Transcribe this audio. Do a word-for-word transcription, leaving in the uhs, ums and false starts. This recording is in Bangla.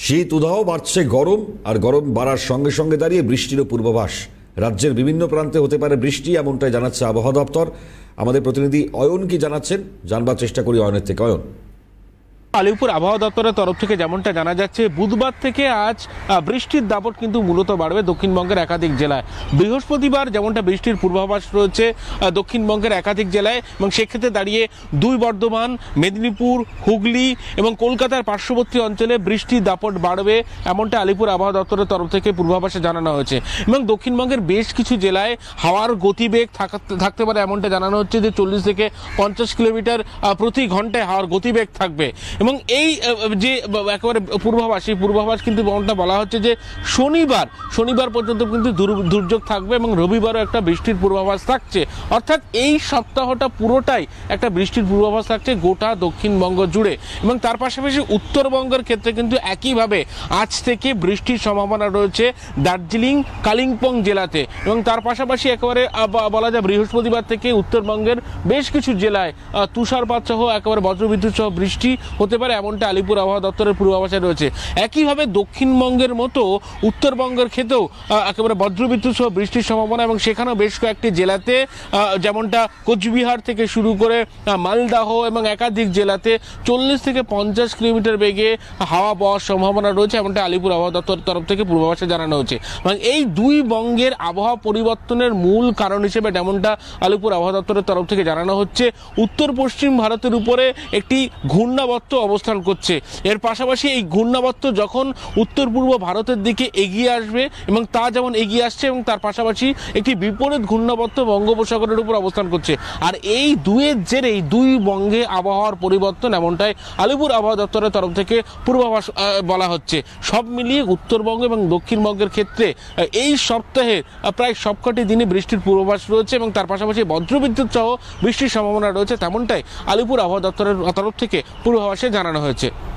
শীত উদাহ, বাড়ছে গরম, আর গরম বাড়ার সঙ্গে সঙ্গে দাঁড়িয়ে বৃষ্টিরও পূর্বাভাস। রাজ্যের বিভিন্ন প্রান্তে হতে পারে বৃষ্টি, এমনটাই জানাচ্ছে আবহাওয়া দপ্তর। আমাদের প্রতিনিধি অয়ন কি জানাচ্ছেন জানবার চেষ্টা করি অয়নের থেকে। অয়ন, আলিপুর আবহাওয়া দপ্তরের তরফ থেকে যেমনটা জানা যাচ্ছে, বুধবার থেকে আজ বৃষ্টির দাপট কিন্তু মূলত বাড়বে দক্ষিণবঙ্গের একাধিক জেলায়। বৃহস্পতিবার যেমনটা বৃষ্টির পূর্বাভাস রয়েছে দক্ষিণবঙ্গের একাধিক জেলায়, এবং সেক্ষেত্রে দাঁড়িয়ে দুই বর্ধমান, মেদিনীপুর, হুগলি এবং কলকাতার পার্শ্ববর্তী অঞ্চলে বৃষ্টির দাপট বাড়বে, এমনটা আলিপুর আবহাওয়া দপ্তরের তরফ থেকে পূর্বাভাসে জানানো হয়েছে। এবং দক্ষিণবঙ্গের বেশ কিছু জেলায় হাওয়ার গতিবেগ থাকতে পারে, এমনটা জানানো হচ্ছে যে চল্লিশ থেকে পঞ্চাশ কিলোমিটার প্রতি ঘন্টায় হাওয়ার গতিবেগ থাকবে। এবং এই যে একেবারে পূর্বাভাস, এই পূর্বাভাস কিন্তু এমনটা বলা হচ্ছে যে শনিবার শনিবার পর্যন্ত কিন্তু দুর্যোগ থাকবে এবং রবিবারও একটা বৃষ্টির পূর্বাভাস থাকছে। অর্থাৎ এই সপ্তাহটা পুরোটাই একটা বৃষ্টির পূর্বাভাস থাকছে গোটা দক্ষিণবঙ্গ জুড়ে। এবং তার পাশাপাশি উত্তরবঙ্গের ক্ষেত্রে কিন্তু একইভাবে আজ থেকে বৃষ্টির সম্ভাবনা রয়েছে দার্জিলিং, কালিম্পং জেলাতে। এবং তার পাশাপাশি একেবারে বলা যায় বৃহস্পতিবার থেকে উত্তরবঙ্গের বেশ কিছু জেলায় তুষারপাত সহ একেবারে বজ্রবিদ্যুৎ সহ বৃষ্টি হতে পারে, এমনটা আলিপুর আবহাওয়া দপ্তরের পূর্বাভাসে রয়েছে। একইভাবে দক্ষিণবঙ্গের মতো উত্তরবঙ্গের ক্ষেত্রেও একেবারে বজ্রবিদ্যুৎ সহ বৃষ্টির সম্ভাবনা, এবং সেখানেও বেশ কয়েকটি জেলাতে যেমনটা কোচবিহার থেকে শুরু করে মালদাহ এবং একাধিক জেলাতে চল্লিশ থেকে পঞ্চাশ কিলোমিটার বেগে হাওয়া বওয়ার সম্ভাবনা রয়েছে, এমনটা আলিপুর আবহাওয়া দপ্তরের তরফ থেকে পূর্বাভাসে জানানো হয়েছে। এবং এই দুই বঙ্গের আবহাওয়া পরিবর্তনের মূল কারণ হিসেবে যেমনটা আলিপুর আবহাওয়া দপ্তরের তরফ থেকে জানানো হচ্ছে, উত্তর পশ্চিম ভারতের উপরে একটি ঘূর্ণাবর্ত অবস্থান করছে। এর পাশাপাশি এই ঘূর্ণাবর্ত যখন উত্তর পূর্ব ভারতের দিকে এগিয়ে আসবে, এবং তা যেমন এগিয়ে আসছে, এবং তার পাশাপাশি একটি বিপরীত ঘূর্ণাবর্ত বঙ্গোপসাগরের উপর অবস্থান করছে। আর এই দুয়ের জেরেই দুই বঙ্গে আবহাওয়ার পরিবর্তন, এমনটাই আলিপুর আবহাওয়া দপ্তরের তরফ থেকে পূর্বাভাস বলা হচ্ছে। সব মিলিয়ে উত্তরবঙ্গ এবং দক্ষিণবঙ্গের ক্ষেত্রে এই সপ্তাহের প্রায় সবকটি দিনে বৃষ্টির পূর্বাভাস রয়েছে, এবং তার পাশাপাশি বজ্রবিদ্যুৎ সহ বৃষ্টির সম্ভাবনা রয়েছে, তেমনটাই আলিপুর আবহাওয়া দপ্তরের তরফ থেকে পূর্বাভাসে জানানো হয়েছে।